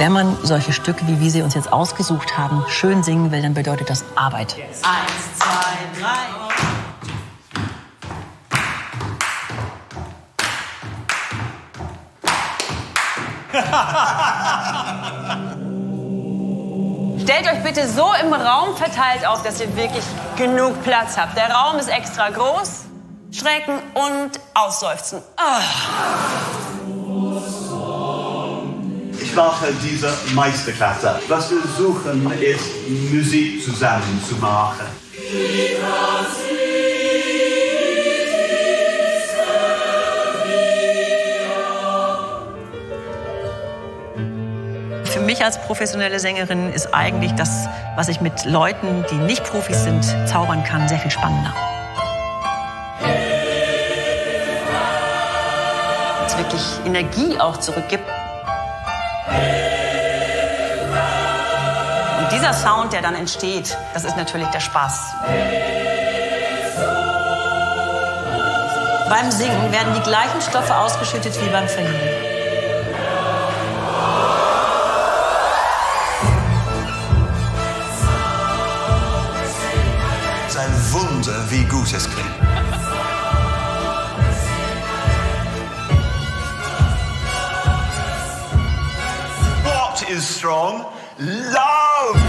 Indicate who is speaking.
Speaker 1: Wenn man solche Stücke, wie wir sie uns jetzt ausgesucht haben, schön singen will, dann bedeutet das Arbeit.
Speaker 2: 1, 2, 3. Stellt euch bitte so im Raum verteilt auf, dass ihr wirklich genug Platz habt. Der Raum ist extra groß. Schrecken und ausseufzen.
Speaker 3: Ich mache diese Meisterklasse. Was wir suchen, ist Musik zusammen zu machen.
Speaker 1: Für mich als professionelle Sängerin ist eigentlich das, was ich mit Leuten, die nicht Profis sind, zaubern kann, sehr viel spannender. Es wirklich Energie auch zurückgibt. Und dieser Sound, der dann entsteht, das ist natürlich der Spaß. Beim Singen werden die gleichen Stoffe ausgeschüttet wie beim Verlieben.
Speaker 3: Es ist ein Wunder, wie gut es klingt. What is strong? Love!